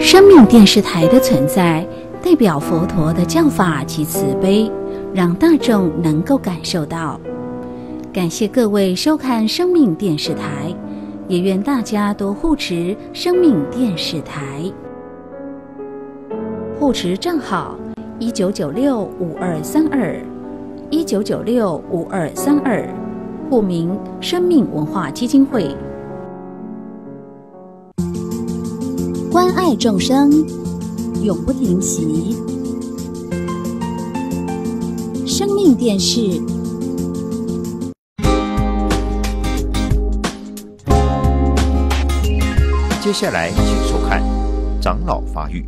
生命电视台的存在，代表佛陀的教法及慈悲，让大众能够感受到。感谢各位收看生命电视台，也愿大家多护持生命电视台。护持账号19965232，19965232，户名生命文化基金会。关爱众生，永不停息。生命电视。 接下来请收看长老发育。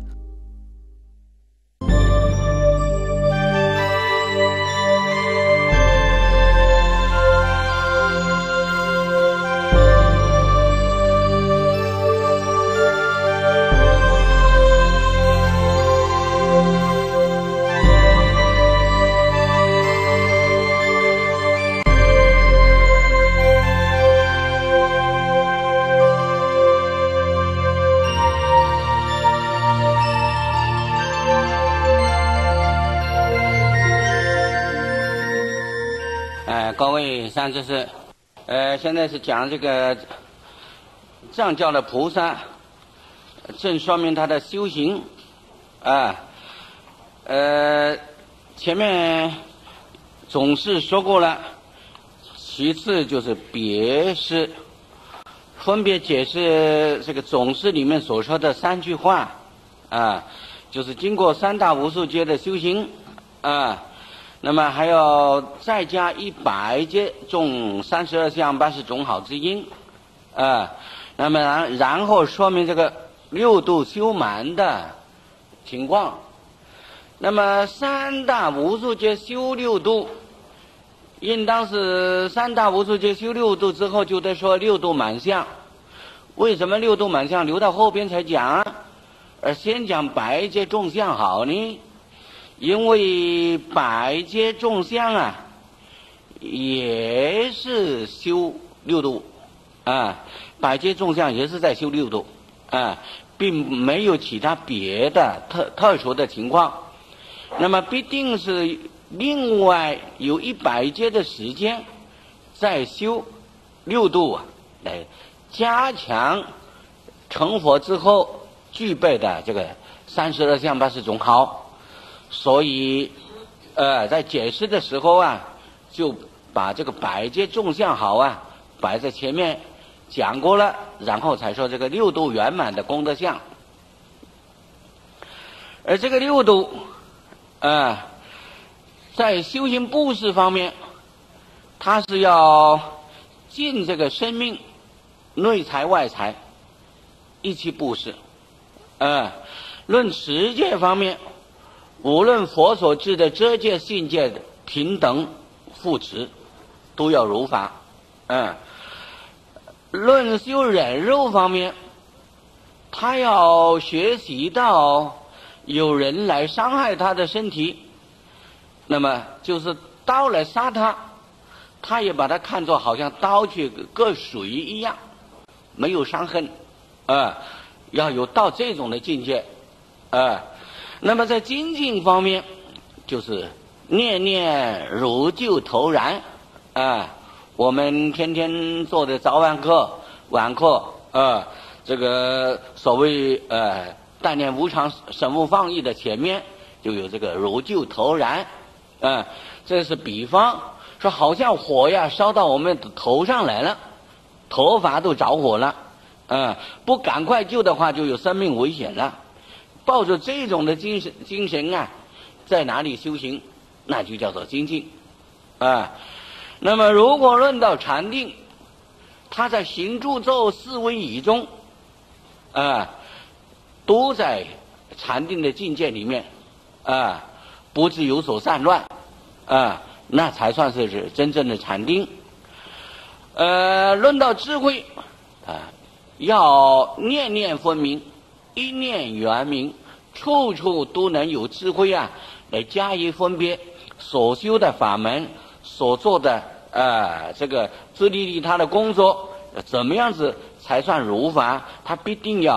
各位上师是，现在是讲这个藏教的菩萨，正说明他的修行前面总是说过了，其次就是别释，分别解释这个总释里面所说的3句话就是经过3大无数劫的修行那么还要再加100劫种32相80种好之因那么然后说明这个6度修满的情况。那么3大无数劫修6度，应当是3大无数劫修6度之后就得说6度满相。为什么6度满相留到后边才讲而先讲100劫种相好呢？因为100劫种相也是修6度100劫种相也是在修6度并没有其他别的特殊的情况。那么必定是另外有100劫的时间在修6度来加强成佛之后具备的这个32相80种好。所以在解释的时候就把这个100劫种相好摆在前面讲过了，然后才说这个6度圆满的功德相。而这个6度在修行布施方面，它是要尽这个生命内财外财一起布施论持戒方面，无论佛所制的遮戒信戒的平等护持都要如法论修忍辱方面，他要学习到有人来伤害他的身体，那么就是刀来杀他，他也把它看作好像刀去割水一样，没有伤痕要有到这种的境界那么在精进方面，就是念念如旧投然我们天天做的早晚课晚课这个所谓但念无常审悟放逸的前面就有这个如旧投然这是比方说好像火烧到我们的头上来了，头发都着火了不赶快救的话就有生命危险了。抱着这种的精神在哪里修行，那就叫做精进那么如果论到禅定，他在行住坐思维仪中都在禅定的境界里面不致有所散乱那才算是真正的禅定论到智慧要念念分明，一念圆明，处处都能有智慧来加以分别所修的法门，所做的这个自利利他的工作怎么样子才算如法，他必定要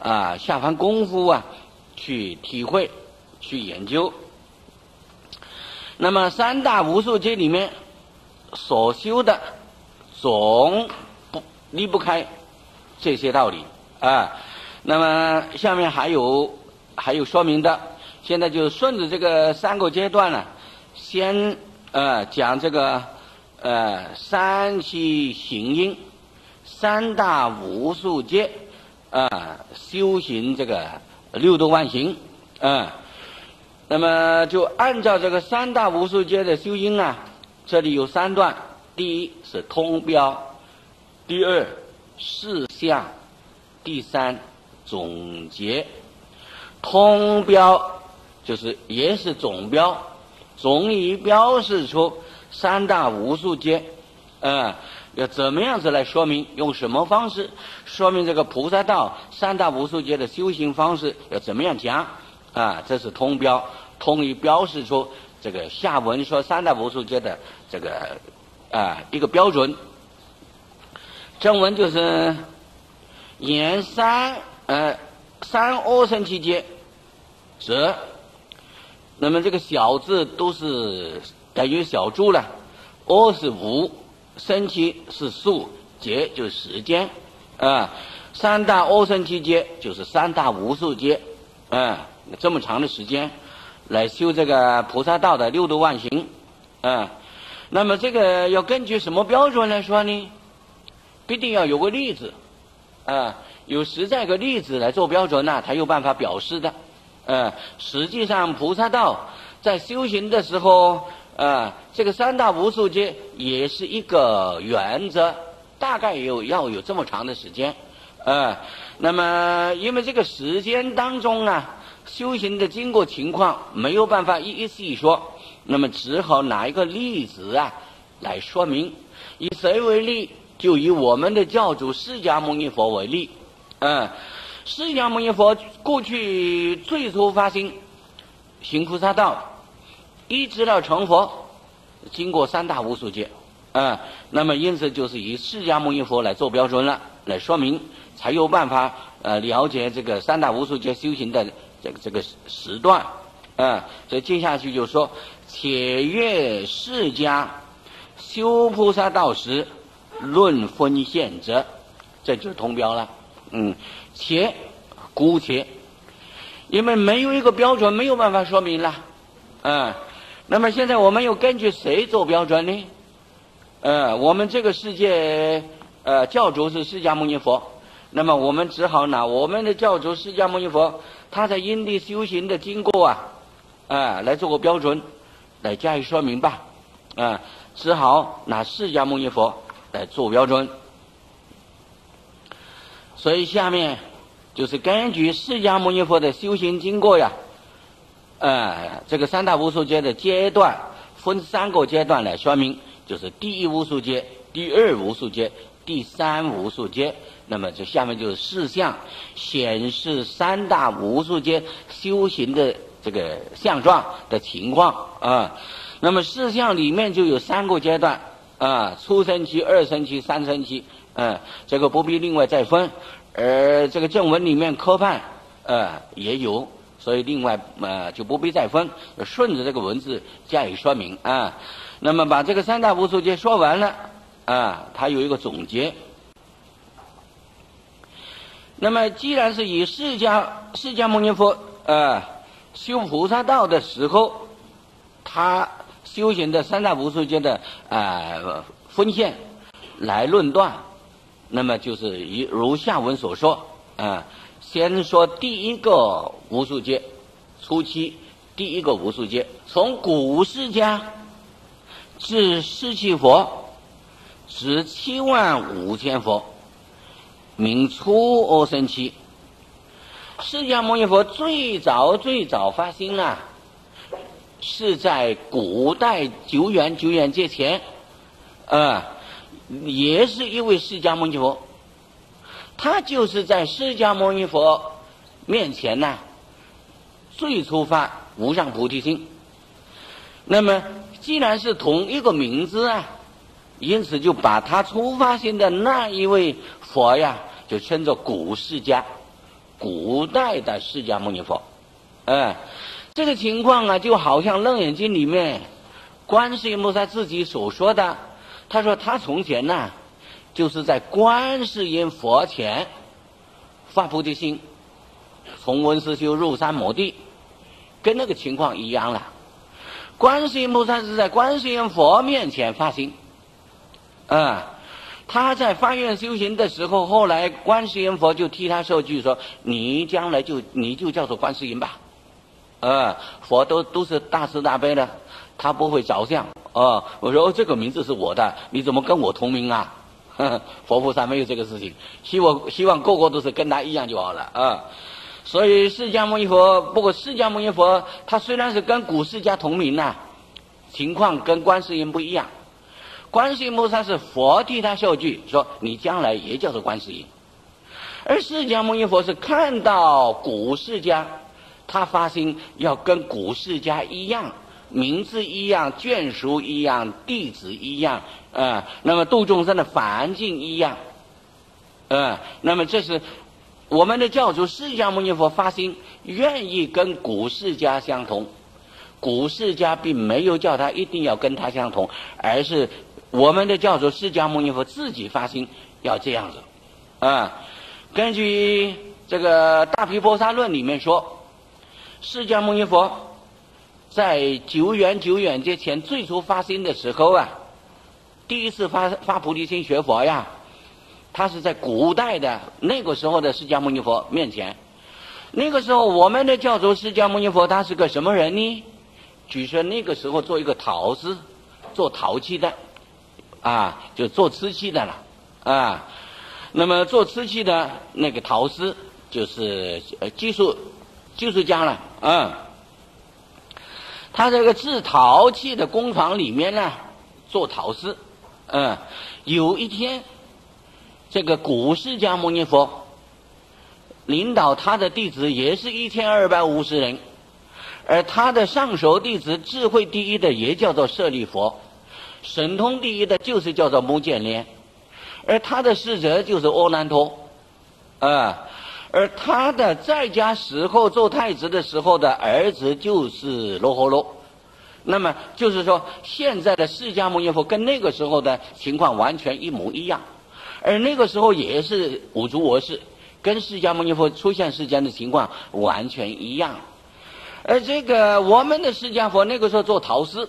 下番功夫啊去体会、去研究。那么三大无数劫里面所修的总离不开这些道理啊。那么下面还有说明的，现在就顺着这个三个阶段呢，先讲这个三七行因三大无数劫修行这个六度万行那么就按照这个三大无数劫的修因啊，这里有三段，第一是通标，第二事项，第三总结。通标就是也是总标，总以标示出三大无数劫要怎么样子来说明，用什么方式说明这个菩萨道三大无数劫的修行方式要怎么样讲这是通标，通以标示出这个下文说三大无数劫的这个一个标准。正文就是言三阿僧祇劫者，那么这个小字都是等于小注了，阿是无，僧祇是数，劫就是时间三大阿僧祇劫就是三大无数劫这么长的时间来修这个菩萨道的六度万行那么这个要根据什么标准来说呢？必定要有个例子有实在个例子来做标准才有办法表示的实际上菩萨道在修行的时候这个三大无数劫也是一个原则，大概要有这么长的时间那么因为这个时间当中修行的经过情况没有办法一一细说，那么只好拿一个例子来说明。以谁为例？就以我们的教主释迦牟尼佛为例释迦牟尼佛过去最初发心行菩萨道，一直到成佛，经过三大无数劫那么因此就是以释迦牟尼佛来做标准了，来说明，才有办法了解这个三大无数劫修行的这个时段所以接下去就说，且阅释迦修菩萨道时论分现者，这就是通标了且姑且，因为没有一个标准，没有办法说明了那么现在我们又根据谁做标准呢我们这个世界教主是释迦牟尼佛，那么我们只好拿我们的教主释迦牟尼佛他在因地修行的经过来做个标准，来加以说明吧只好拿释迦牟尼佛来做标准。所以下面就是根据释迦牟尼佛的修行经过这个三大无数劫的阶段分三个阶段来说明，就是第一无数劫、第二无数劫、第三无数劫。那么这下面就是事项，显示三大无数劫修行的这个相状的情况那么事项里面就有三个阶段初生期、二生期、三生期这个不必另外再分，而这个正文里面科判也有，所以另外就不必再分，顺着这个文字加以说明那么把这个三大无数劫说完了它有一个总结。那么既然是以释迦牟尼佛修菩萨道的时候，他修行的三大无数劫的分现来论断，那么就是如下文所说先说第一个无数劫，初期第一个无数劫，从古释迦至释契佛，至75000佛，名初阿僧祇。释迦牟尼佛最早发心是在古代久远劫前也是一位释迦牟尼佛，他就是在释迦牟尼佛面前最初发无上菩提心。那么既然是同一个名字因此就把他初发心的那一位佛就称作古释迦古代的释迦牟尼佛。这个情况啊，就好像《楞严经》里面观世音菩萨自己所说的，他说他从前呢，就是在观世音佛前发菩提心，从文思修入三摩地，跟那个情况一样了。观世音菩萨是在观世音佛面前发心，他在发愿修行的时候，后来观世音佛就替他受具说：“你将来你就叫做观世音吧。”佛都是大慈大悲的，他不会着相。我说这个名字是我的，你怎么跟我同名啊？佛菩萨没有这个事情，希望个个都是跟他一样就好了。所以释迦牟尼佛，不过释迦牟尼佛他虽然是跟古释迦同名呢，情况跟观世音不一样。观世音菩萨是佛替他受具，说你将来也叫做观世音。而释迦牟尼佛是看到古释迦，他发心要跟古释迦一样，名字一样，眷属一样，弟子一样，那么度众生的环境一样，那么这是我们的教主释迦牟尼佛发心愿意跟古释迦相同。古释迦并没有叫他一定要跟他相同，而是我们的教主释迦牟尼佛自己发心要这样子。根据这个大毗婆沙论里面说，释迦牟尼佛在久远之前最初发心的时候啊，第一次发菩提心学佛呀，他是在古代的那个时候的释迦牟尼佛面前。那个时候我们的教主释迦牟尼佛他是个什么人呢？据说那个时候做一个陶师，做陶器的就做瓷器的了那么做瓷器的那个陶师就是技术家了他这个制陶器的工坊里面呢做陶师有一天这个古释迦牟尼佛领导他的弟子也是1250人，而他的上首弟子智慧第一的也叫做舍利佛，神通第一的就是叫做目犍连，而他的侍者就是阿难陀而他的在家时候做太子的时候的儿子就是罗睺罗。那么就是说现在的释迦牟尼佛跟那个时候的情况完全一模一样，而那个时候也是五足我氏，跟释迦牟尼佛出现世间的情况完全一样。而这个我们的释迦佛那个时候做陶师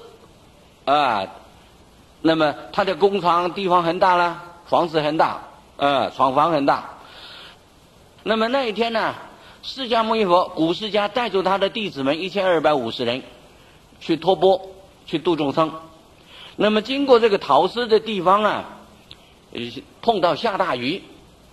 那么他的工厂地方很大了，房子很大厂房很大。那么那一天呢，释迦牟尼佛古释迦带着他的弟子们1250人去托钵去度众生。那么经过这个陶师的地方碰到下大雨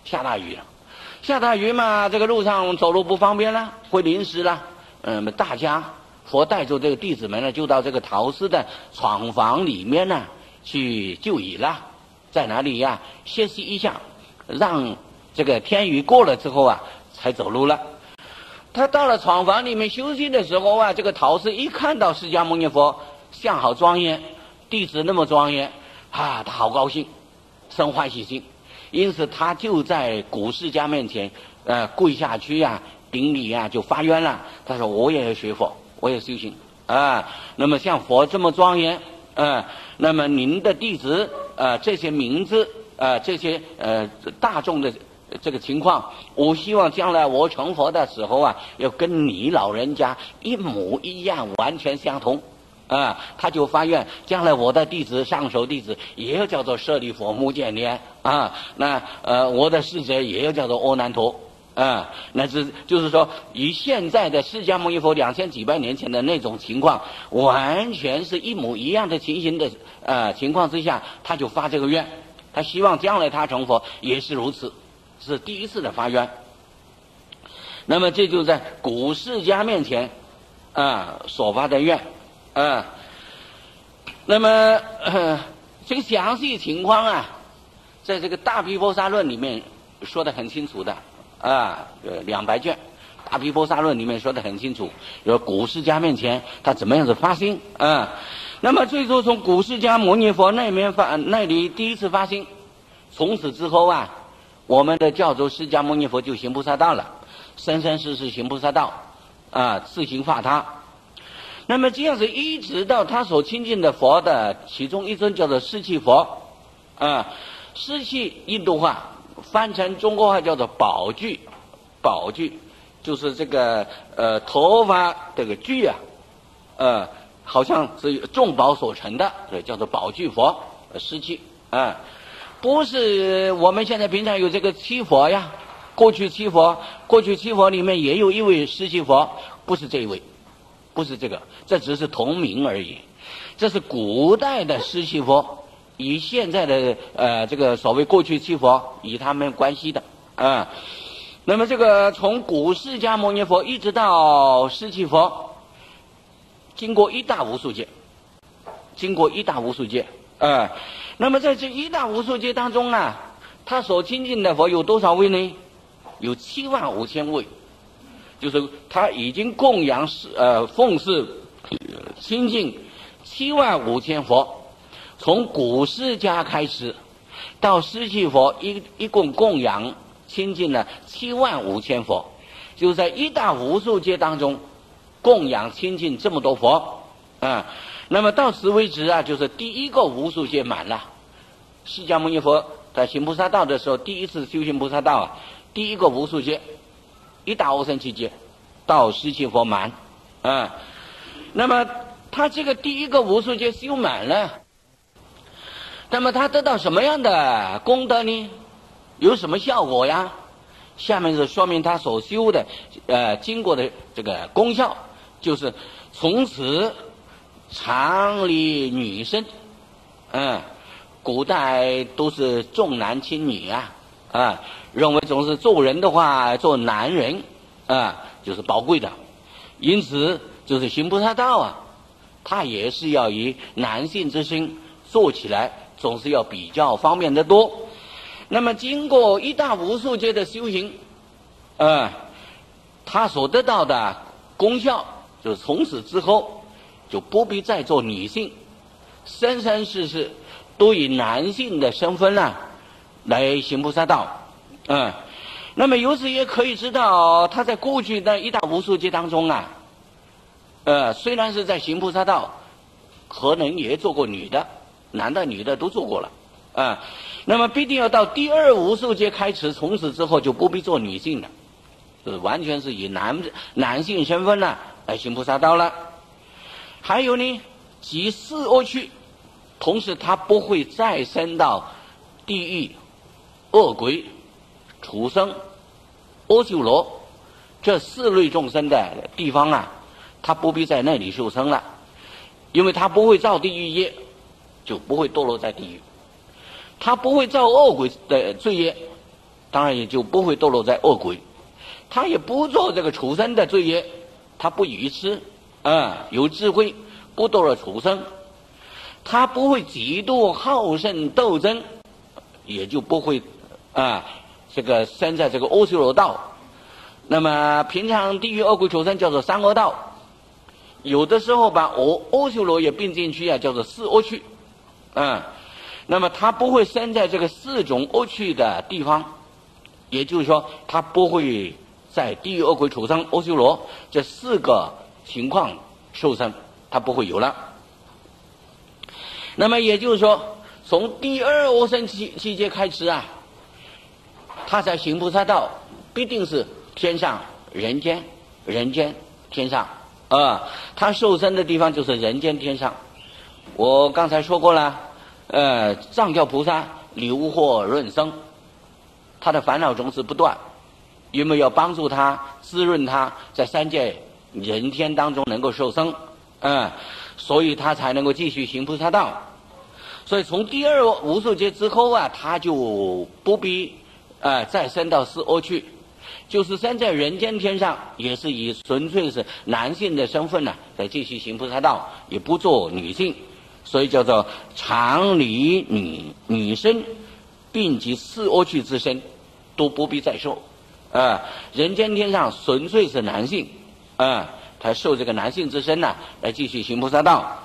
嘛，这个路上走路不方便了，会淋湿了。大家佛带着这个弟子们呢，就到这个陶师的厂房里面呢去就椅了，在哪里呀？歇息一下，让这个天雨过了之后才走路了。他到了厂房里面休息的时候这个陶师一看到释迦牟尼佛相好庄严，弟子那么庄严他好高兴，生欢喜心，因此他就在古释迦面前跪下去顶礼就发愿了。他说我也要学佛，我也修行那么像佛这么庄严那么您的弟子这些名字这些大众的这个情况，我希望将来我成佛的时候要跟你老人家一模一样，完全相同他就发愿将来我的弟子上首弟子也要叫做舍利佛目犍连那我的侍者也要叫做阿难陀那就是说以现在的释迦牟尼佛2000几百年前的那种情况完全是一模一样的情形的情况之下，他就发这个愿，他希望将来他成佛也是如此，是第一次的发愿。那么这就在古释迦面前所发的愿那么这个详细情况在这个大毗婆沙论里面说得很清楚的200卷大毗婆沙论里面说得很清楚，有古释迦面前他怎么样子发心那么最初从古释迦牟尼佛那里第一次发心，从此之后我们的教主释迦牟尼佛就行菩萨道了。 生生世世行菩萨道，自行化他。那么这样子一直到他所亲近的佛的其中一尊叫做释气佛，释气印度话翻成中国话叫做宝具，宝具就是这个头发这个具好像是众宝所成的，所以叫做宝具佛释气不是我们现在平常有这个七佛呀，过去七佛里面也有一位释气佛，不是这一位，不是这个，这只是同名而已。这是古代的释气佛，以现在的这个所谓过去七佛与他们关系的那么这个从古释迦牟尼佛一直到释气佛，经过一大无数劫，那么在这一大无数劫当中他所亲近的佛有多少位呢？有75000位，就是他已经供养奉事亲近75000佛。从古释迦开始到释气佛一共供养亲近了75000佛，就在一大无数劫当中供养亲近这么多佛那么到此为止就是第一个无数劫满了。释迦牟尼佛在行菩萨道的时候，第一次修行菩萨道第一个无数劫，一大阿僧祇劫到释气佛满那么他这个第一个无数劫修满了，那么他得到什么样的功德呢？有什么效果呀？下面是说明他所修的经过的这个功效，就是从此常理女身古代都是重男轻女认为总是做人的话做男人就是宝贵的，因此就是行菩萨道他也是要以男性之身做起来，总是要比较方便得多。那么经过一大无数劫的修行他所得到的功效就是从此之后就不必再做女性，生生世世都以男性的身份来行菩萨道那么由此也可以知道，他在过去的一大无数劫当中虽然是在行菩萨道，可能也做过女的，男的女的都做过了那么必定要到第二无数劫开始，从此之后就不必做女性了，就是完全是以男性身份来行菩萨道了。还有呢，即四恶趣，同时他不会再生到地狱、恶鬼、畜生、阿修罗这四类众生的地方他不必在那里受生了，因为他不会造地狱业，就不会堕落在地狱；他不会造恶鬼的罪业，当然也就不会堕落在恶鬼；他也不做这个畜生的罪业，他不愚痴有智慧，不堕落畜生；他不会嫉妒好胜斗争，也就不会这个生在这个阿修罗道。那么平常地狱恶鬼畜生叫做三恶道，有的时候把阿修罗也并进去叫做四恶趣那么他不会生在这个四种恶趣的地方，也就是说他不会在地狱恶鬼畜生阿修罗这四个情况受生，他不会有了。那么也就是说从第二阿僧祇劫开始他在行菩萨道必定是天上人间天上他受生的地方就是人间天上。我刚才说过了藏教菩萨流惑润生，他的烦恼总是不断，因为要帮助他滋润他在三界人天当中能够受生所以他才能够继续行菩萨道。所以从第二无数劫之后他就不必再升到四恶趣，就是生在人间天上，也是以纯粹是男性的身份来继续行菩萨道，也不做女性，所以叫做常理女身，并及四恶趣之身都不必再受人间天上纯粹是男性他受这个男性之身来继续行菩萨道。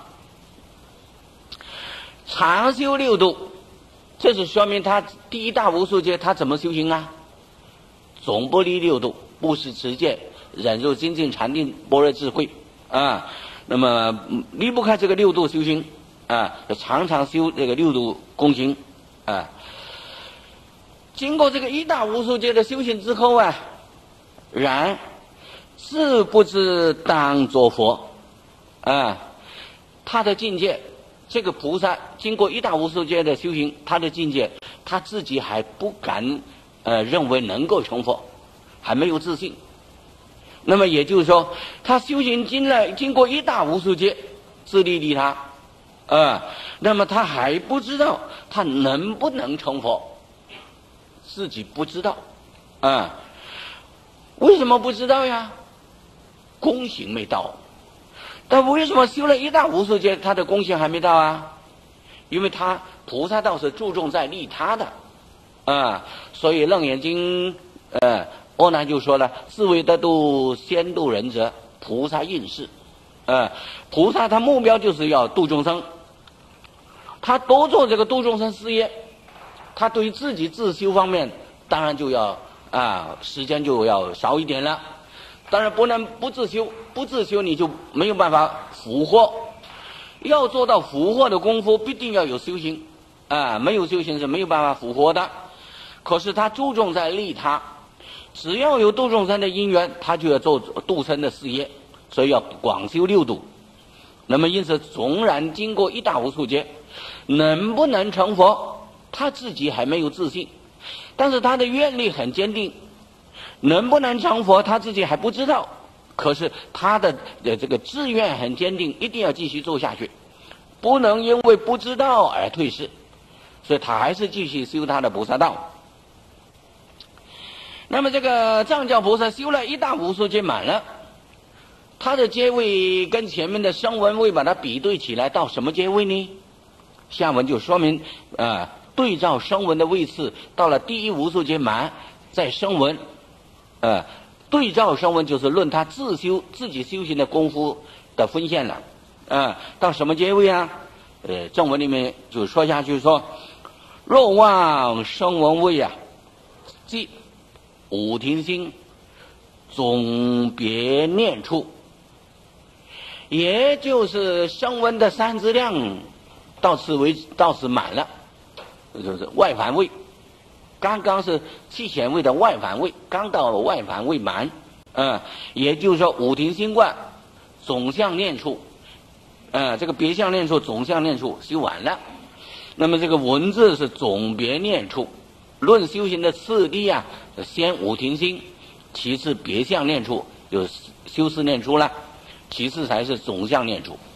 常修六度，这是说明他第一大无数劫他怎么修行总不离六度， 布施持戒、忍辱精进、禅定、般若智慧啊。那么离不开这个六度修行啊，常常修这个六度功行啊。经过这个一大无数劫的修行之后啊，然自不知当作佛啊，他的境界，这个菩萨经过一大无数劫的修行，他的境界他自己还不敢认为能够成佛，还没有自信。那么也就是说，他修行经过一大无数劫，自利利他那么他还不知道他能不能成佛，自己不知道为什么不知道呀？功行没到。但为什么修了一大无数劫，他的功行还没到啊？因为他菩萨道是注重在利他的所以《楞严经》阿难就说了：自为得度，先度人者，菩萨应是。菩萨他目标就是要度众生，他多做这个度众生事业，他对于自己自修方面，当然就要时间就要少一点了。当然不能不自修，不自修你就没有办法俘获。要做到俘获的功夫，必定要有修行没有修行是没有办法俘获的。可是他注重在利他，只要有度众生的因缘，他就要做度生的事业，所以要广修六度。那么因此，纵然经过一大无数劫，能不能成佛，他自己还没有自信，但是他的愿力很坚定。能不能成佛，他自己还不知道，可是他的这个志愿很坚定，一定要继续做下去，不能因为不知道而退失，所以他还是继续修他的菩萨道。那么这个藏教菩萨修了一大无数劫满了，他的阶位跟前面的声闻位把它比对起来，到什么阶位呢？下文就说明对照声闻的位次，到了第一无数劫满，在声闻对照声闻就是论他自己修行的功夫的分现了到什么阶位啊？正文里面就说下去说：若望声闻位即五停心总别念处，也就是声闻的三资量到此满了，就是外凡位。刚刚是气显位的外凡位，刚到了外凡位满也就是说五停心观总相念处这个别相念处总相念处修完了。那么这个文字是总别念处，论修行的次第先五停心，其次别相念处，就修四念处了，其次才是总相念处。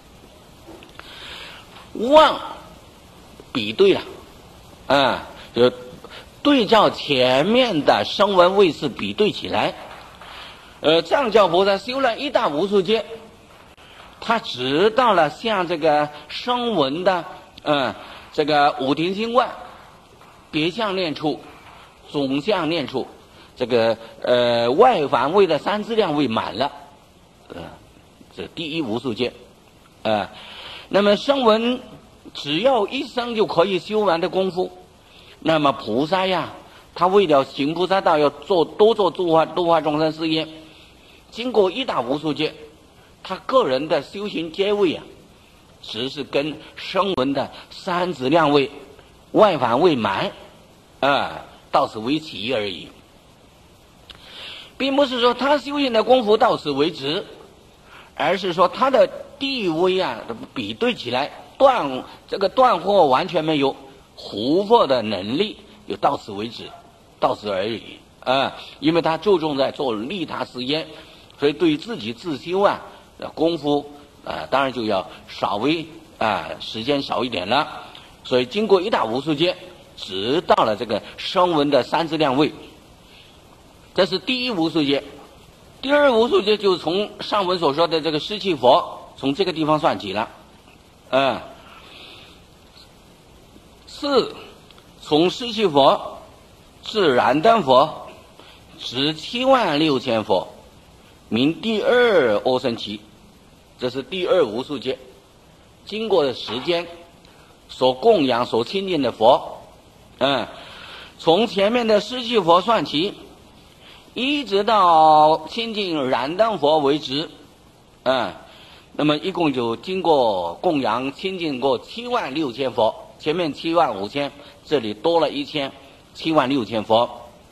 望比对了就对照前面的声闻位次比对起来，藏教菩萨修了一大无数劫，他直到了像这个声闻的这个五停心观、别相念处、总相念处，这个外凡位的三资量位满了，这第一无数劫那么声闻只要一生就可以修完的功夫，那么菩萨他为了行菩萨道，要多做度化众生事业，经过一大无数劫，他个人的修行阶位只是跟声闻的三资量位、外凡位满到此为起而已，并不是说他修行的功夫到此为止，而是说他的地位比对起来断惑完全没有，胡惑的能力就到此为止，到此而已因为他注重在做利他事业，所以对于自己自修功夫当然就要稍微时间少一点了。所以经过一大无数劫，直到了这个声闻的三资量位，这是第一无数劫。第二无数劫就是从上文所说的这个失气佛，从这个地方算起了四从失气佛至燃灯佛，直76000佛，名第二阿僧祇，这是第二无数劫。经过的时间所供养所亲近的佛从前面的失气佛算起， 一直到亲近燃灯佛为止，那么一共就经过供养亲近过76000佛，前面75000，这里多了1000，76000佛。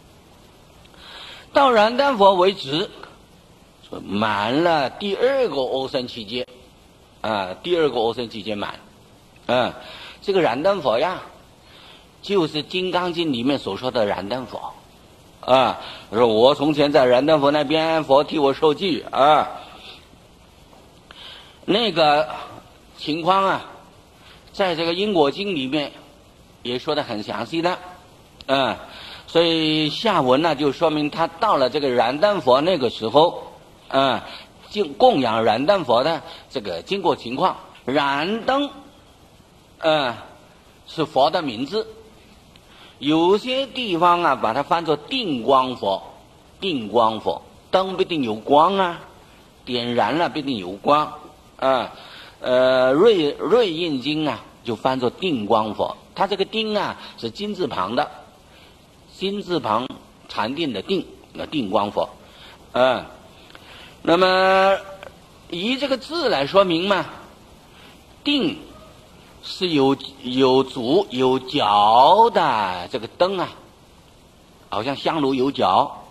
到燃灯佛为止，满了第2个阿僧祇劫，第2个阿僧祇劫满，这个燃灯佛呀，就是《金刚经》里面所说的燃灯佛，说我从前在燃灯佛那边，佛替我受记那个情况啊，在这个因果经里面也说得很详细的，所以下文呢就说明他到了这个燃灯佛那个时候，供养燃灯佛的这个经过情况。燃灯，是佛的名字，有些地方啊把它翻作定光佛，定光佛，灯必定有光啊，点燃了必定有光。瑞印经啊就翻作定光佛，它这个定啊是金字旁的，金字旁禅定的定，定光佛。那么以这个字来说明嘛，定是有足有脚的这个灯啊，好像香炉有脚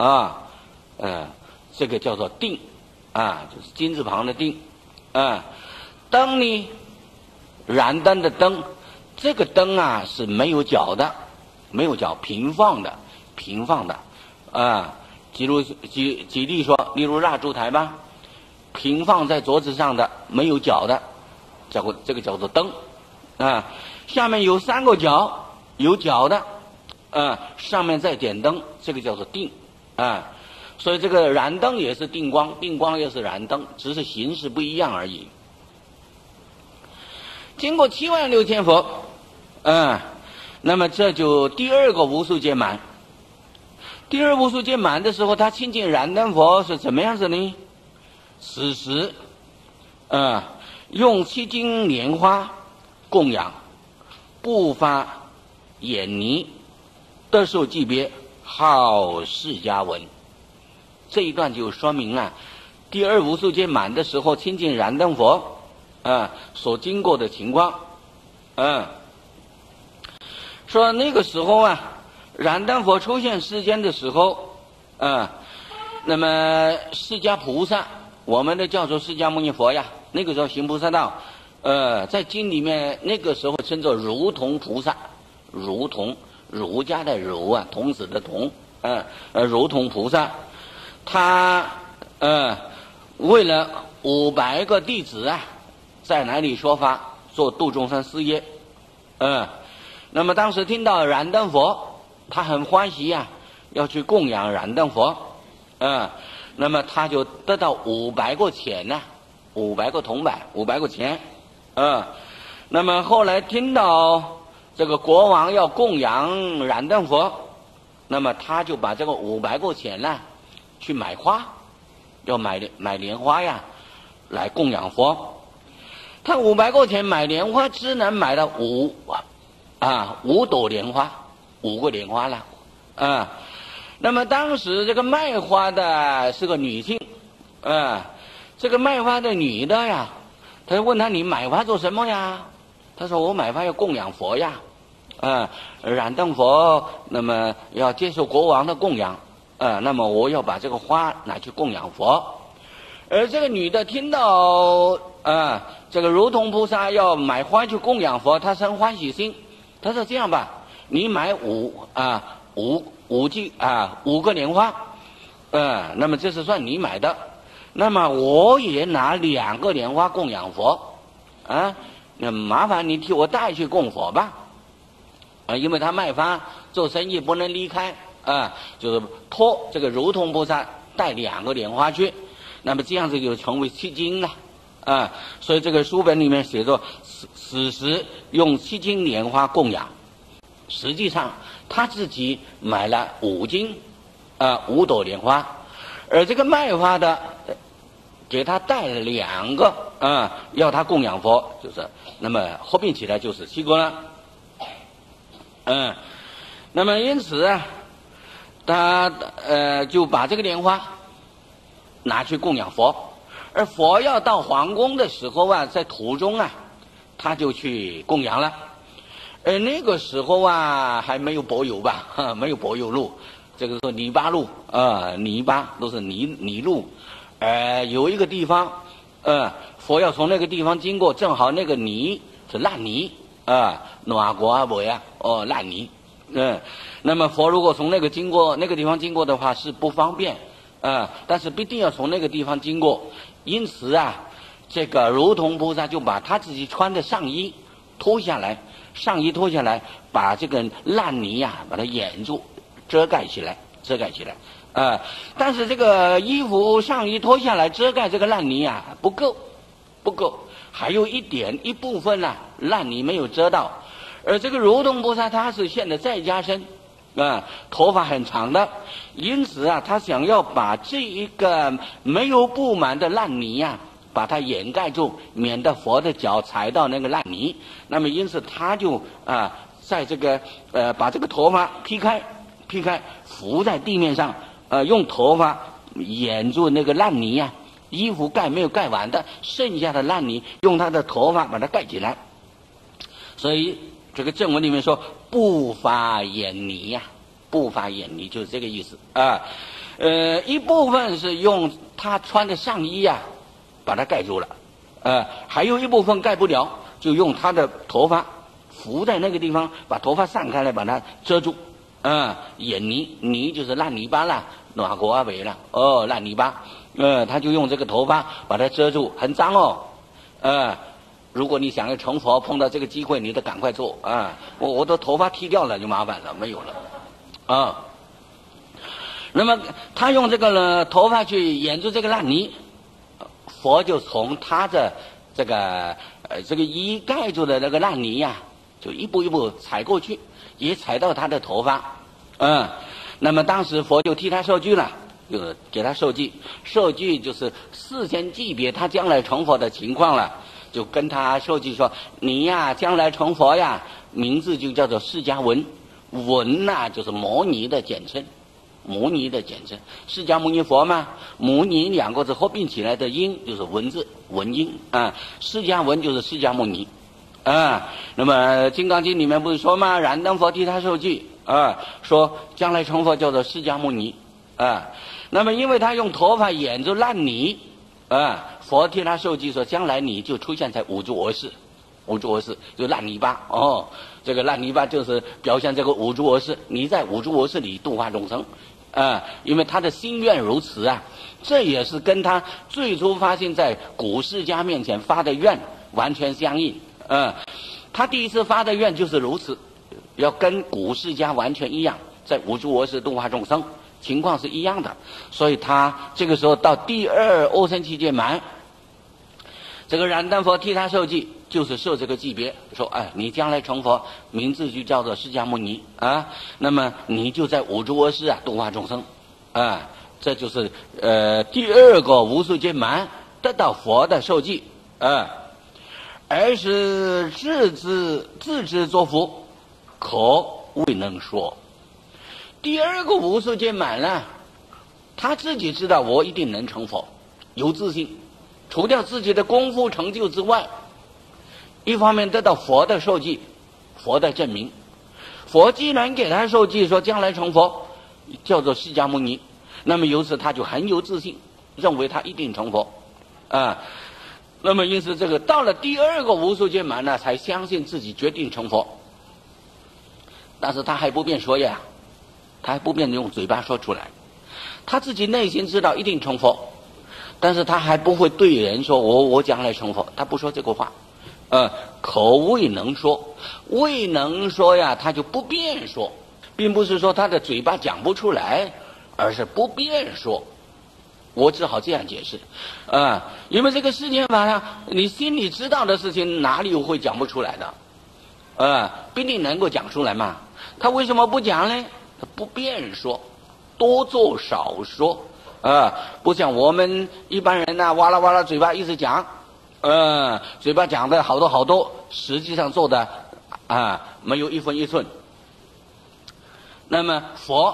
这个叫做定就是金字旁的定。灯呢，燃灯的灯，这个灯啊是没有脚的，没有脚，平放的举例说，例如蜡烛台吧，平放在桌子上的，没有脚的，这个叫做灯下面有3个角，有脚的上面再点灯，这个叫做定所以这个燃灯也是定光，定光也是燃灯，只是形式不一样而已。经过76000佛那么这就第2个无数劫满。第2无数劫满的时候，他亲近燃灯佛是怎么样子呢？此时用7金莲花供养，不发眼泥，得受记别，号释迦文。这一段就说明了第2无数劫满的时候亲近燃灯佛所经过的情况。说那个时候啊，燃灯佛出现世间的时候那么释迦菩萨，我们的叫做释迦牟尼佛呀，那个时候行菩萨道在经里面那个时候称作如同菩萨，如同，儒家的儒童子的童如同菩萨。他为了500个弟子在哪里说法，做度众生事业那么当时听到燃灯佛，他很欢喜要去供养燃灯佛那么他就得到500个钱500个铜板，500个钱那么后来听到这个国王要供养燃灯佛，那么他就把这个500个钱去买花，要买莲花来供养佛。他500个钱买莲花，只能买到5朵莲花，5个莲花了那么当时这个卖花的是个女性这个卖花的女的他就问他，你买花做什么呀？他说我买花要供养佛燃灯佛那么要接受国王的供养那么我要把这个花拿去供养佛。而这个女的听到这个如同菩萨要买花去供养佛，她生欢喜心，她说这样吧，你买5个莲花那么这是算你买的，那么我也拿2个莲花供养佛那麻烦你替我带去供佛吧因为他卖花做生意不能离开就是托这个如同菩萨带2个莲花去，那么这样子就成为7金了所以这个书本里面写作此时用7金莲花供养，实际上他自己买了5金5朵莲花，而这个卖花的给他带了2个要他供养佛，就是那么合并起来就是7个了那么因此他就把这个莲花拿去供养佛，而佛要到皇宫的时候啊，在途中啊，他就去供养了。那个时候啊，还没有柏油吧，没有柏油路，这个是泥巴路泥巴都是泥路。有一个地方，佛要从那个地方经过，正好那个泥是烂泥暖国啊不呀，烂泥。那么佛如果从那个地方经过的话是不方便，但是必定要从那个地方经过。因此啊，这个如同菩萨就把他自己穿的上衣脱下来，把这个烂泥啊把它掩住，遮盖起来。但是这个衣服上衣脱下来遮盖这个烂泥啊不够，还有一部分啊烂泥没有遮到。而这个如同菩萨他是现在在家身，头发很长的，因此啊，他想要把这一个没有布满的烂泥啊，把它掩盖住，免得佛的脚踩到那个烂泥。那么因此他就在这个把这个头发劈开，浮在地面上，用头发掩住那个烂泥啊，衣服没有盖完的剩下的烂泥，用他的头发把它盖起来。所以这个正文里面说不发掩泥呀，不发掩泥就是这个意思一部分是用他穿的上衣啊把它盖住了，还有一部分盖不了，就用他的头发浮在那个地方，把头发散开来把它遮住。掩泥就是烂泥巴了，暖国啊为了烂泥巴，他就用这个头发把它遮住，很脏如果你想要成佛，碰到这个机会，你得赶快做我的头发剃掉了就麻烦了，没有了那么他用这个头发去掩住这个烂泥，佛就从他的这个衣盖住的那个烂泥呀，就一步一步踩过去，也踩到他的头发那么当时佛就替他受具了，就给他受具就是事先记别他将来成佛的情况了，就跟他受具说，你呀将来成佛呀，名字就叫做释迦文，文就是摩尼的简称，释迦牟尼佛嘛，摩尼两个字合并起来的音就是文字，文音释迦文就是释迦牟尼那么金刚经里面不是说吗，燃灯佛替他受具说将来成佛叫做释迦牟尼那么因为他用头发掩住烂泥佛替他受具说，将来你就出现在五诸恶世就烂泥巴这个烂泥巴就是表现这个五诸恶世，你在五诸恶世里度化众生因为他的心愿如此这也是跟他最初发心在古释迦面前发的愿完全相应他第一次发的愿就是如此，要跟古释迦完全一样，在五诸恶世度化众生，情况是一样的。所以他这个时候到第二阿僧祇劫满，这个燃灯佛替他受记，就是受这个级别，说你将来成佛，名字就叫做释迦牟尼那么你就在五诸恶世度化众生这就是第二个无数劫满得到佛的受记而是自知作佛，可未能说。第二个无数劫满了，他自己知道我一定能成佛，有自信，除掉自己的功夫成就之外，一方面得到佛的受记，佛的证明。佛既然给他受记说将来成佛叫做释迦牟尼，那么由此他就很有自信，认为他一定成佛那么因此这个到了第二个无数劫满呢，才相信自己决定成佛。但是他还不便说呀，他还不便用嘴巴说出来，他自己内心知道一定成佛，但是他还不会对人说我将来成佛，他不说这个话口未能说，未能说呀，他就不便说，并不是说他的嘴巴讲不出来，而是不便说。我只好这样解释因为这个世间法呢，你心里知道的事情哪里会讲不出来的必定能够讲出来嘛。他为什么不讲呢？他不便说，多做少说不像我们一般人哇啦哇啦嘴巴一直讲嘴巴讲的好多实际上做的没有一分一寸。那么佛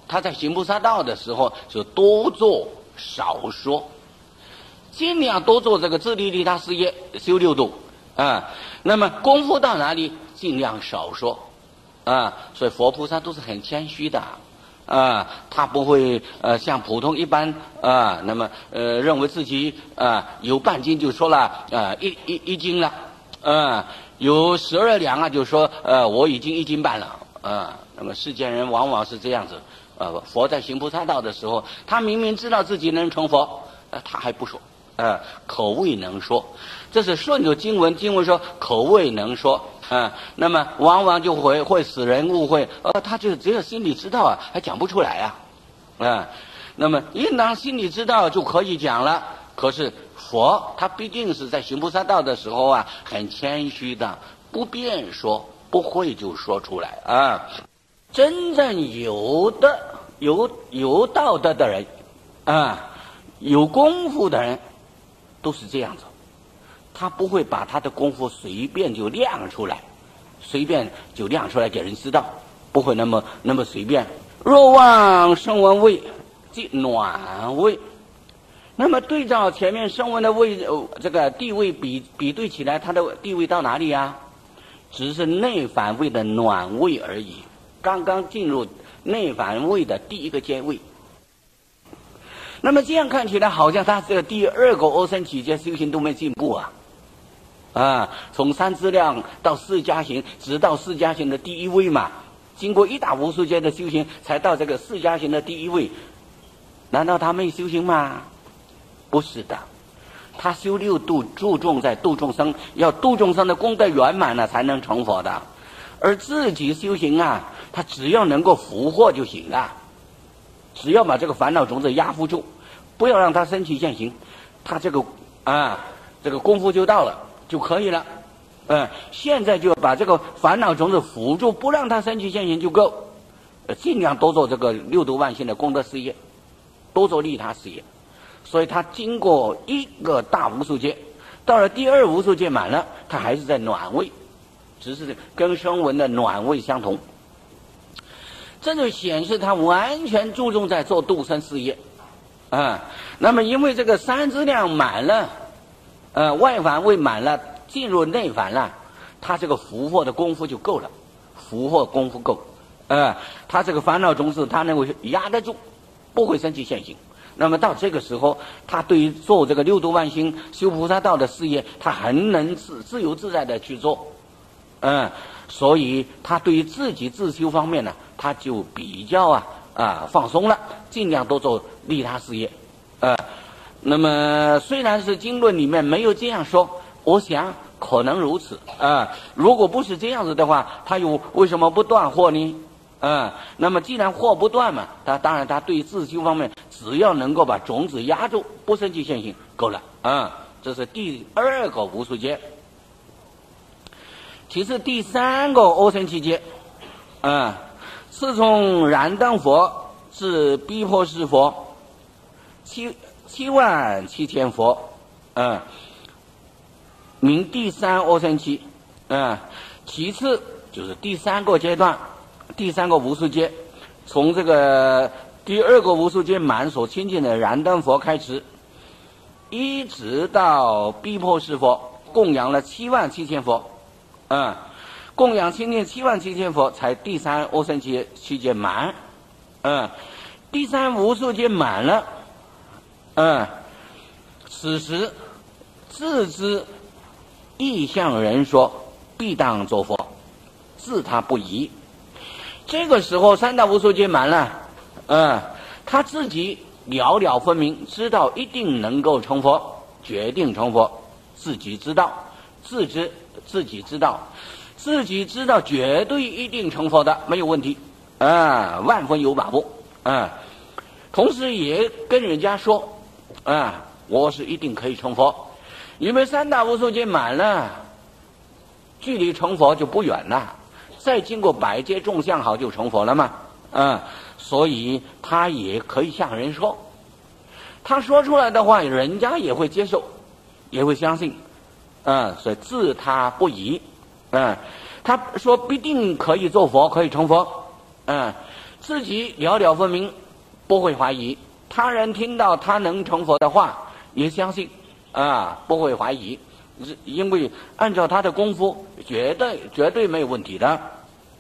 他在行菩萨道的时候就多做少说，尽量多做这个自利利他事业，修六度啊。那么功夫到哪里，尽量少说啊。所以佛菩萨都是很谦虚的啊，他不会像普通一般啊，那么认为自己有半斤就说了一斤了有12两就说我已经1斤半了那么世间人往往是这样子佛在行菩萨道的时候，他明明知道自己能成佛他还不说口未能说，这是顺着经文说口未能说那么往往就会使人误会他就只有心里知道还讲不出来那么应当心里知道就可以讲了。可是佛他毕竟是在行菩萨道的时候很谦虚的，不便说，不会就说出来真正有道德的人有功夫的人都是这样子，他不会把他的功夫随便就亮出来给人知道，不会那么随便。若望声闻位即暖位，那么对照前面声闻的位这个地位比对起来，他的地位到哪里只是内反位的暖位而已，刚刚进入内反位的第一个阶位。那么这样看起来好像他这个第2个阿僧祇劫修行都没进步从三资量到四加行，直到四加行的第一位嘛，经过一大无数劫的修行才到这个四加行的第一位，难道他没修行吗？不是的，他修六度注重在度众生，要度众生的功德圆满了才能成佛的。而自己修行他只要能够俘获就行了，只要把这个烦恼种子压伏住，不要让它升起现行，他这个功夫就到了就可以了现在就把这个烦恼种子扶住，不让它升起现行就够尽量多做这个六度万行的功德事业，多做利他事业。所以他经过一个大无数劫，到了第2无数劫满了，他还是在暖位，只是跟声闻的暖位相同。这就显示他完全注重在做度生事业那么因为这个三资量满了外反位满了，进入内反了，他这个俘获的功夫就够了，俘获功夫够他这个烦恼种子他能够压得住，不会升起现行。那么到这个时候，他对于做这个六度万行修菩萨道的事业，他很能自由自在的去做所以他对于自己自修方面呢，他就比较放松了，尽量多做利他事业那么虽然是经论里面没有这样说，我想可能如此如果不是这样子的话，他为什么不断惑呢那么既然惑不断嘛，当然他对于自修方面只要能够把种子压住，不升起现行够了这是第2个无数劫。其次第3个阿僧祇劫自从燃灯佛至逼迫士佛77000佛名第3阿僧祇其次就是第3个阶段，第3个无数劫，从这个第2个无数劫满所亲近的燃灯佛开始，一直到逼迫士佛，供养了77000佛供养亲近77000佛，才第3阿僧祇劫满第3无数劫满了此时自知意向人说必当作佛，自他不疑。这个时候三大无数劫满了他自己了了分明，知道一定能够成佛，决定成佛，自己知道自己知道绝对一定成佛的，没有问题万分有把握同时也跟人家说我是一定可以成佛，因为三大无数劫满了，距离成佛就不远了，再经过百劫众相好就成佛了嘛所以他也可以向人说，他说出来的话人家也会接受，也会相信所以自他不疑他说必定可以做佛，可以成佛自己了了分明，不会怀疑；他人听到他能成佛的话，也相信，不会怀疑，因为按照他的功夫，绝对没有问题的。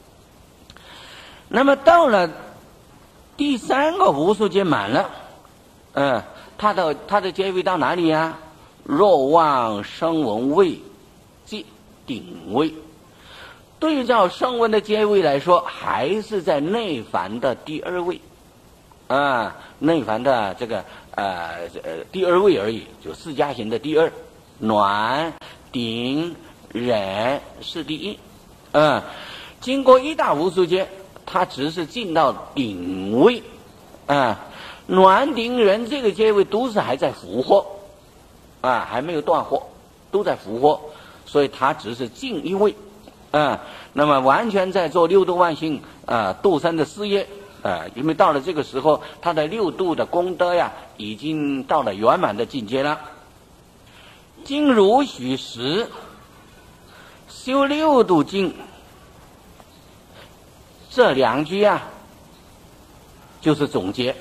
那么到了第3个无数劫满了，他的阶位到哪里呀？若望声闻位，即顶位。对照声闻的阶位来说，还是在内梵的第2位，内梵的这个第2位而已，就四加行的第2，暖、顶、忍是第1。经过一大无数劫，他只是进到顶位，暖、顶、忍这个阶位都是还在福祸，还没有断祸，都在福祸，所以他只是进一位。那么完全在做六度万行度生的事业，因为到了这个时候，他的六度的功德呀，已经到了圆满的境界了。经如许时，修六度经，这2句就是总结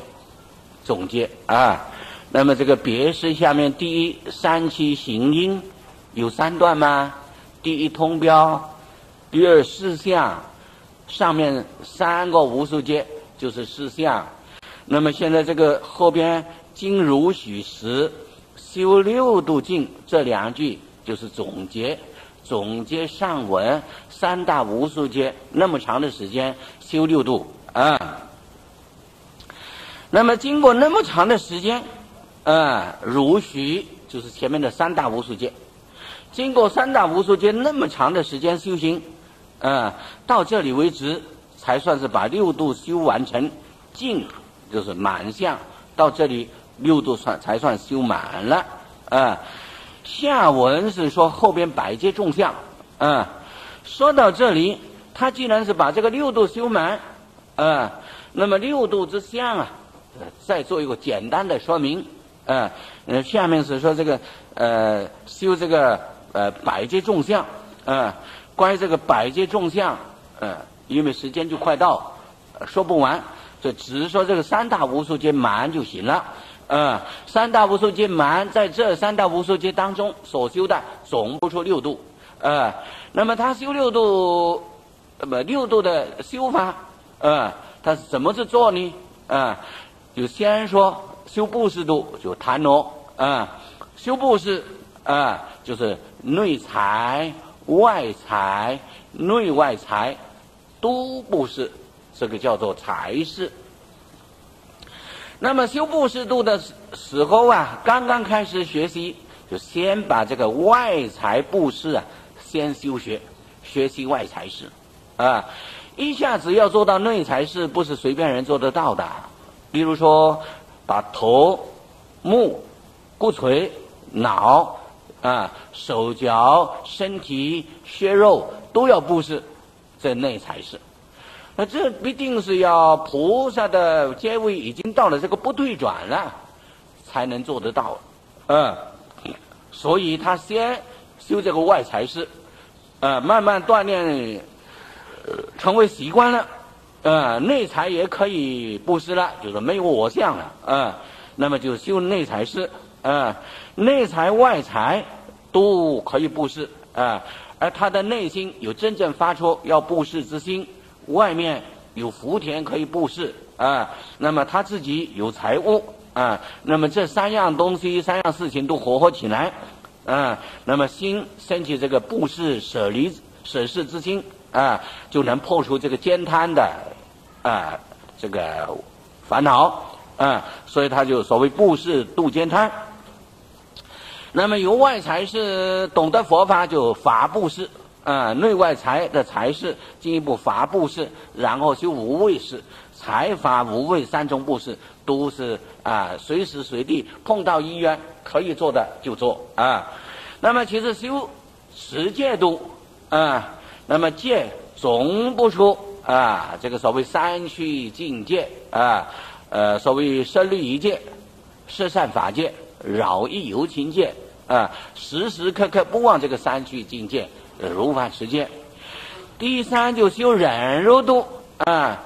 那么这个别诗下面第一三七行因有3段吗？第一通标，第2事项，上面3个无数劫就是事项。那么现在这个后边经如许时，修六度经，这2句就是总结上文3大无数劫那么长的时间修六度那么经过那么长的时间如许就是前面的3大无数劫，经过3大无数劫那么长的时间修行，到这里为止才算是把六度修完成，尽就是满相，到这里六度才算修满了。下文是说后边百劫众相，说到这里，他既然是把这个六度修满，那么六度之相再做一个简单的说明。下面是说这个修这个百劫众相，关于这个百劫众相，因为时间就快到，说不完，就只是说这个3大无数劫满就行了。3大无数劫满，在这3大无数劫当中所修的总不出六度。那么他修六度，六度的修法，他是怎么去做呢？就先说修布施度，就谈罗，修布施，就是内财、外财、内外财都布施，这个叫做财施。那么修布施度的时候刚刚开始学习，就先把这个外财布施先学习外财施，一下子要做到内财施，不是随便人做得到的。比如说，把头、目、骨髓、脑、手脚、身体、血肉都要布施，这内财施。那这必定是要菩萨的阶位已经到了这个不退转了，才能做得到。所以他先修这个外财施，慢慢锻炼，成为习惯了。内财也可以布施了，就是没有我相了。那么就修内财施，内财外财都可以布施，而他的内心有真正发出要布施之心。外面有福田可以布施那么他自己有财物那么这3样东西、3样事情都活合起来那么心升起这个布施舍世之心就能破除这个兼贪的这个烦恼所以他就所谓布施度兼贪。那么由外财是懂得佛法，就法布施。内外财的财施进一步法布施，然后修无畏施，财法无畏3种布施都是随时随地碰到因缘可以做的就做那么其实修持戒度那么戒总不出这个所谓3趣境界所谓声律仪戒、摄善法戒、扰意有情戒时时刻刻不忘这个3趣境界如法持戒。第3就修忍辱度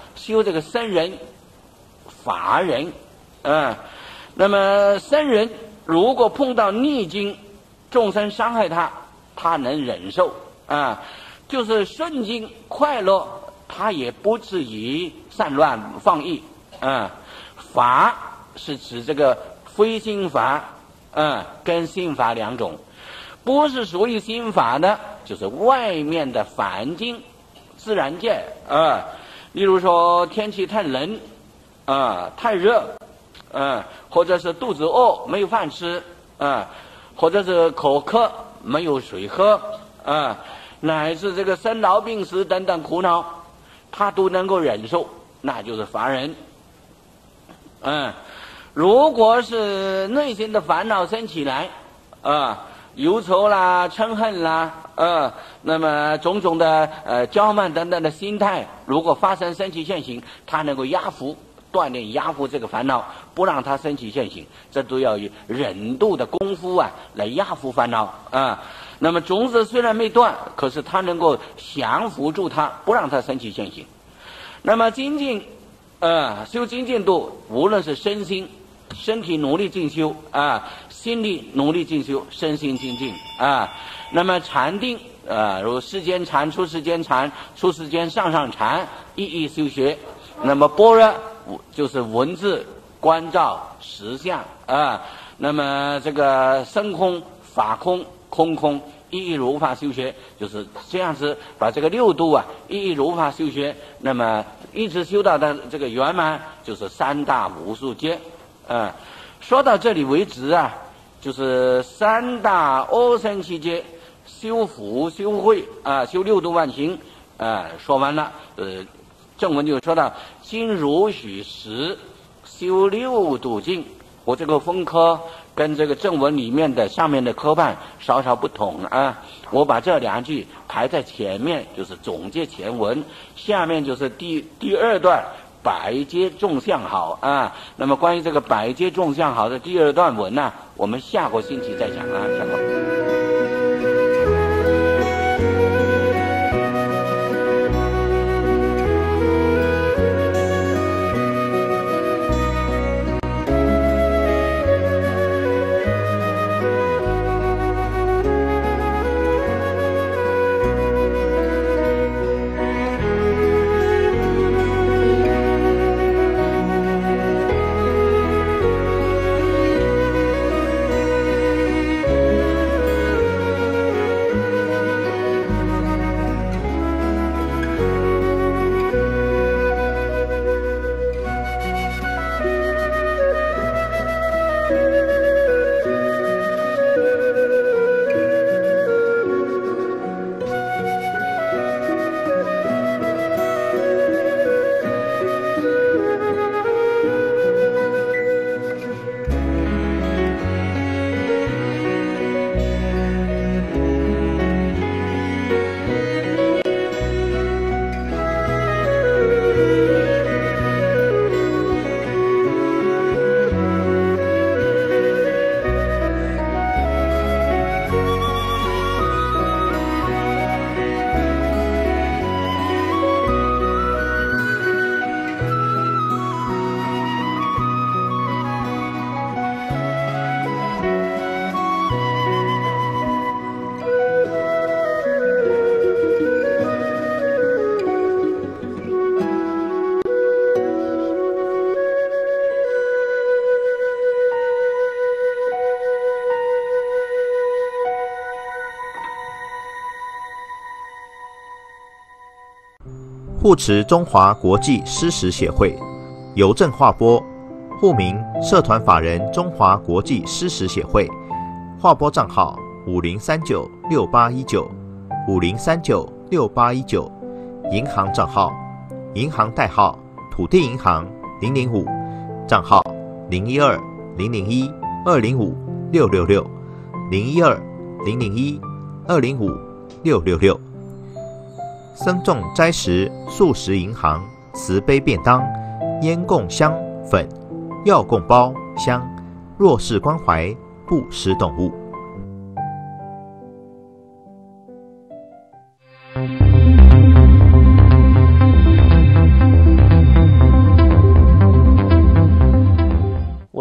修这个僧人、法人，那么僧人如果碰到逆境，众生伤害他，他能忍受就是顺境快乐，他也不至于散乱放逸法是指这个非心法跟心法两种，不是属于心法的，就是外面的环境自然界例如说天气太冷太热或者是肚子饿没有饭吃或者是口渴没有水喝乃至这个生老病死等等苦恼，他都能够忍受，那就是法人如果是内心的烦恼生起来忧愁啦、嗔恨啦那么种种的骄慢等等的心态，如果发生升起现行，他能够锻炼压服这个烦恼，不让它升起现行，这都要以忍度的功夫来压服烦恼那么种子虽然没断，可是它能够降服住它，不让它升起现行。那么精进修精进度，无论是身体努力进修心力努力进修，身心精进那么禅定如世间禅、出世间禅、出世间上禅，一一修学。那么般若就是文字观照实相那么这个生空、法空、空空，一一如法修学，就是这样子把这个六度一一如法修学，那么一直修到的这个圆满，就是三大无数劫说到这里为止就是三大阿僧祇劫修福修慧修六度万行说完了正文就说到今如许时修六度境。我这个分科跟这个正文里面的上面的科判稍稍不同我把这两句排在前面，就是总结前文，下面就是第二段百阶众相好那么关于这个百阶众相好的第二段文我们下个星期再讲下个。 护持中华国际诗词协会，邮政划拨，户名社团法人中华国际诗词协会，划拨账号5039681950396819，银行账号银行代号土地银行005，账号012-001-2066012-001-205-666。僧众斋食素食银行，慈悲便当，烟供香粉，药供包香，弱势关怀，不食动物。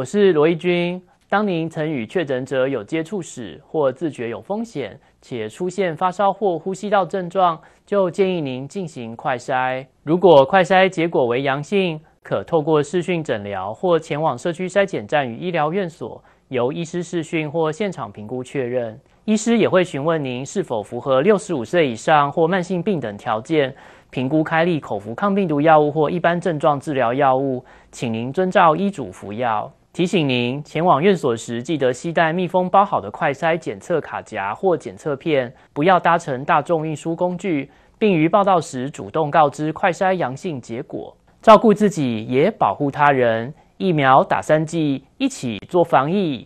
是罗义军。当您曾与确诊者有接触史，或自觉有风险，且出现发烧或呼吸道症状，就建议您进行快筛。如果快筛结果为阳性，可透过视讯诊疗或前往社区筛检站与医疗院所，由医师视讯或现场评估确认。医师也会询问您是否符合65岁以上或慢性病等条件，评估开立口服抗病毒药物或一般症状治疗药物，请您遵照医嘱服药。提醒您，前往院所时记得携带密封包好的快筛检测卡夹或检测片，不要搭乘大众运输工具，并于报到时主动告知快筛阳性结果。照顾自己也保护他人，疫苗打3剂，一起做防疫。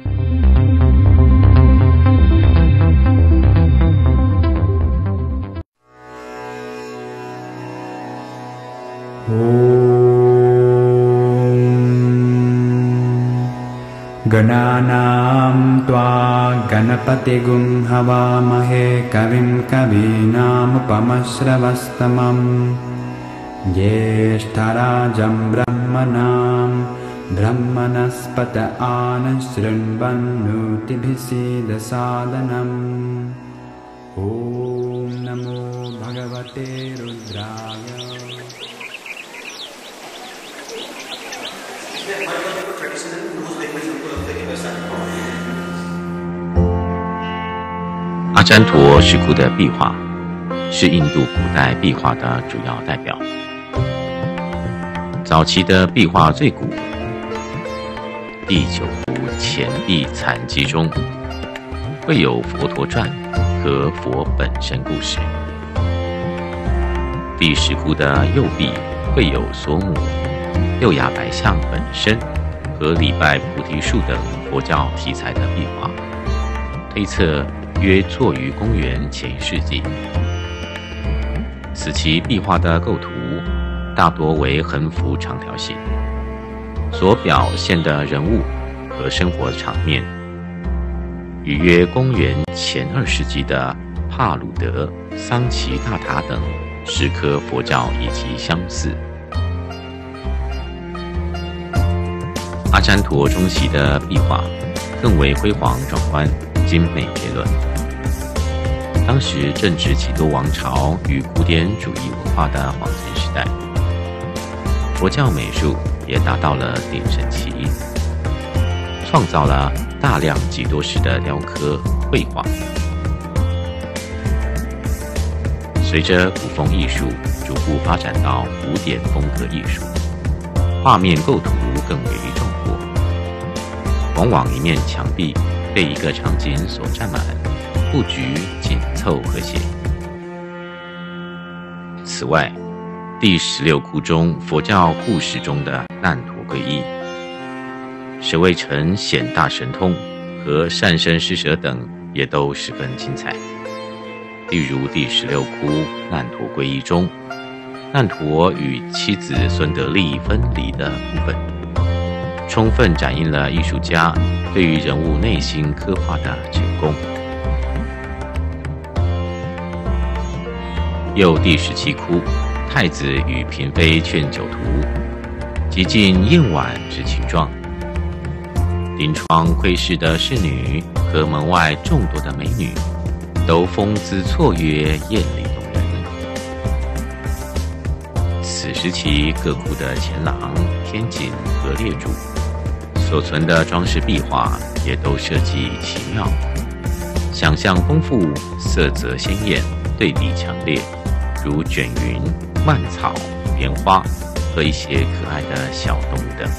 गणानां त्वा गणपतिगुं हवामहे कविं कवीनामुपमश्रवस्तमं ज्येष्ठराजं ब्रह्मणां ब्रह्मणस्पत आनशृण्वन्नोतिभिसीदसादनम् ॐ नमो भगवते रुद्राय。 阿占陀石窟的壁画是印度古代壁画的主要代表。早期的壁画最古，第9幅前壁残迹中会有佛陀传和佛本身故事。第10窟的右壁会有索母、六牙白象本身和礼拜菩提树等佛教题材的壁画，推测约作于公元前1世纪。此期壁画的构图大多为横幅长条形，所表现的人物和生活场面与约公元前2世纪的帕鲁德、桑奇大塔等10颗佛教遗迹相似。阿占陀中期的壁画更为辉煌壮观、精美别论。当时正值几多王朝与古典主义文化的黄金时代，佛教美术也达到了鼎盛期，创造了大量几多式的雕刻、绘画。随着古风艺术逐步发展到古典风格艺术，画面构图更为壮阔，往往一面墙壁被一个场景所占满，布局紧凑和谐。此外，第16窟中佛教故事中的难陀皈依、舍卫城显大神通和善生施舍等也都十分精彩。例如第16窟难陀皈依中，难陀与妻子孙德利分离的部分，充分展映了艺术家对于人物内心刻画的成功。又第17窟太子与嫔妃劝酒图，极尽燕婉之情状。临窗窥视的侍女和门外众多的美女，都风姿绰约，艳丽动人。此时期各窟的前廊、天井和列柱所存的装饰壁画也都设计奇妙，想象丰富，色泽鲜艳，对比强烈，如卷云、蔓草、莲花和一些可爱的小动物等。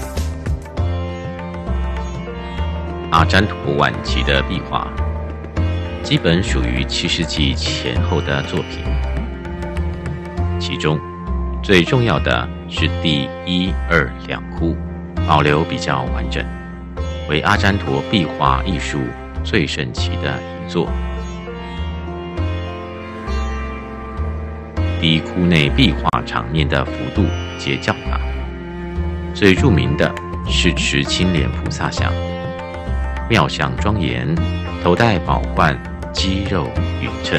阿占陀晚期的壁画基本属于7世纪前后的作品，其中最重要的是第1、2两窟保留比较完整，为阿占陀壁画艺术最盛期的一作。第1窟内壁画场面的幅度皆较大，最著名的是持青莲菩萨像，妙相庄严，头戴宝冠，肌肉匀称。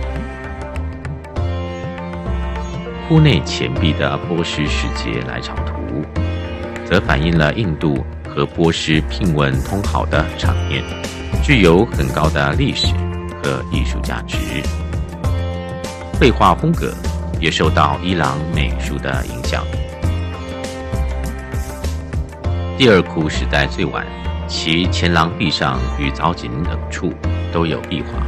窟内前壁的波斯使节来朝图，则反映了印度和波斯聘问通好的场面，具有很高的历史和艺术价值。绘画风格也受到伊朗美术的影响。第二库时代最晚，其前廊壁上与藻井等处都有壁画。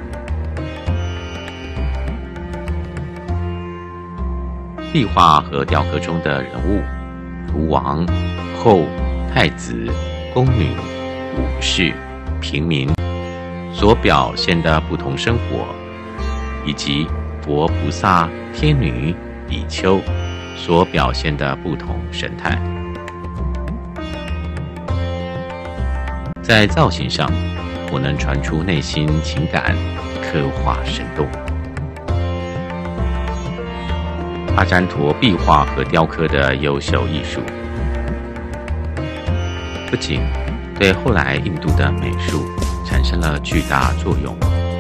壁画和雕刻中的人物，如王、后、太子、宫女、武士、平民所表现的不同生活，以及佛菩萨、天女、比丘所表现的不同神态，在造型上不能传出内心情感，刻画生动。阿占陀壁画和雕刻的优秀艺术，不仅对后来印度的美术产生了巨大作用，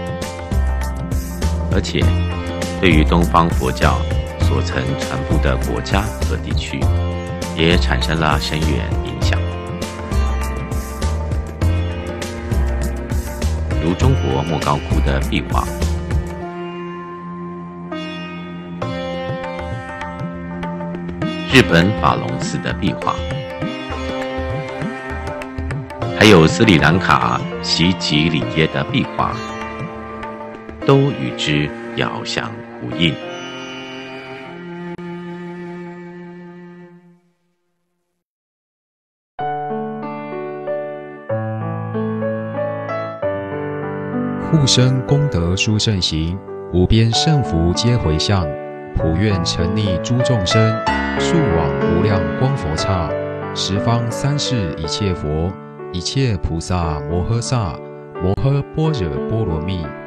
而且对于东方佛教所曾传播的国家和地区，也产生了深远影响。如中国莫高窟的壁画，日本法隆寺的壁画，还有斯里兰卡西吉里耶的壁画，都与之遥相呼应。 护生功德殊胜行，无边胜福皆回向，普愿沉溺诸众生，速往无量光佛刹，十方三世一切佛，一切菩萨摩诃萨，摩诃般若波罗蜜。